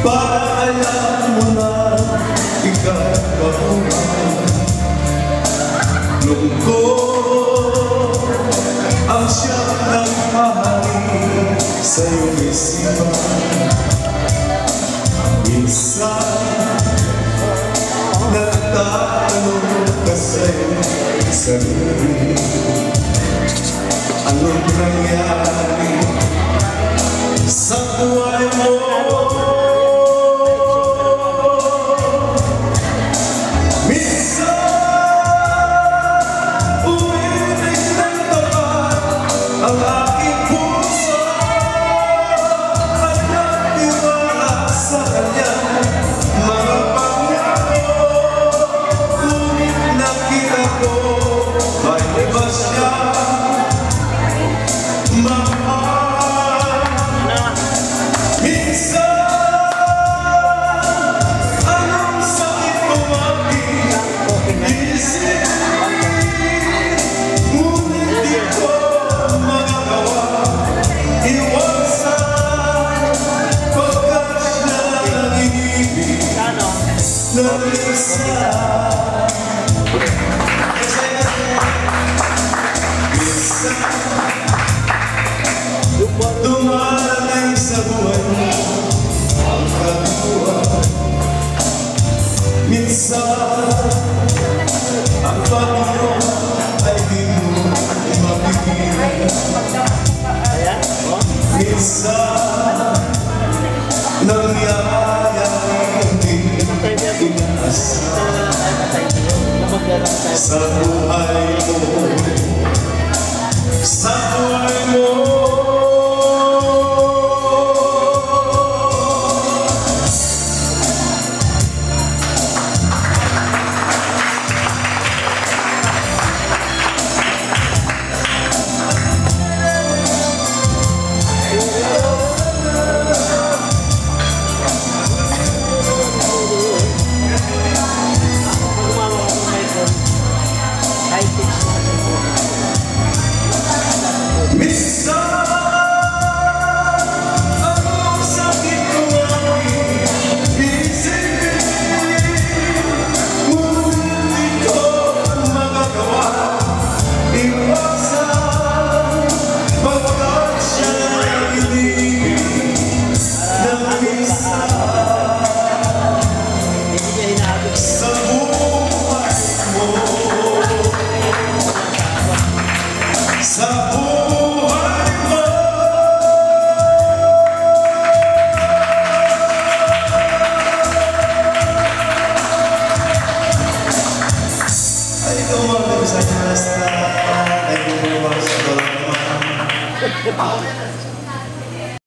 para alam mo na ika'y kapunan. Lungkot ang siyang nagmahali sa iyong isipan. Minsan nagtatanong ka sa iyong sarili, anong nangyari sa buhay mo? Ang aking puso at nagtiwala sa kanya, mga pangako, ngunit nakita ko may iba siya mahal. Minsan anong sakit ko aking isip, ngunit di ko dumarating sa buhay mo ang kaluluwan. Minsan ang Panginoon ay di mo mapigil. Minsan nangyayari hindi inaasahan sa buhay mo, sa buhay mo. Ay,